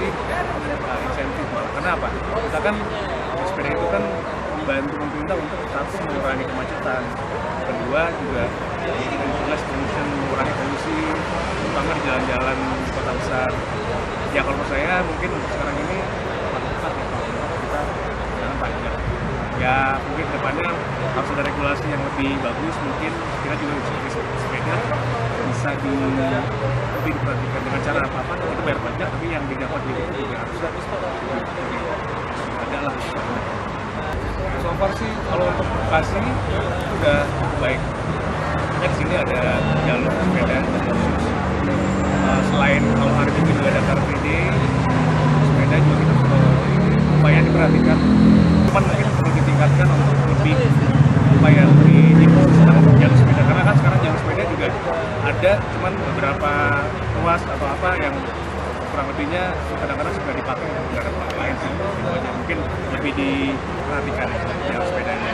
dikasih insentif malah. Karena apa? Kita kan sepeda itu kan membantu pemerintah untuk satu mengurangi kemacetan, kedua juga jelas mengurangi polusi, terutama di jalan-jalan kota besar. Ya kalau menurut saya mungkin untuk sekarang ini tepat ya kalau kita jangan pajak. Ya mungkin kedepannya harus ada regulasi yang lebih bagus, mungkin kita juga sepeda bisa lebih diperhatikan dengan cara apa kita bayar pajak, tapi yang didapat dari itu juga harusnya ada lah. So far sih kalau untuk Bekasi itu udah cukup baik. Di sini ada jalur sepeda khusus. Selain kalau hari Minggu juga ada Car Free Day, sepeda juga kita lumayan diperhatikan. Cuman mungkin perlu ditingkatkan untuk lebih supaya lebih dikhususkan untuk jalur sepeda. Karena kan sekarang jalur sepeda juga ada, cuman beberapa ruas atau apa yang kurang lebihnya kadang-kadang sudah dipakai untuk kendaraan lain sih. Itu aja mungkin lebih diperhatikan jalur sepedanya.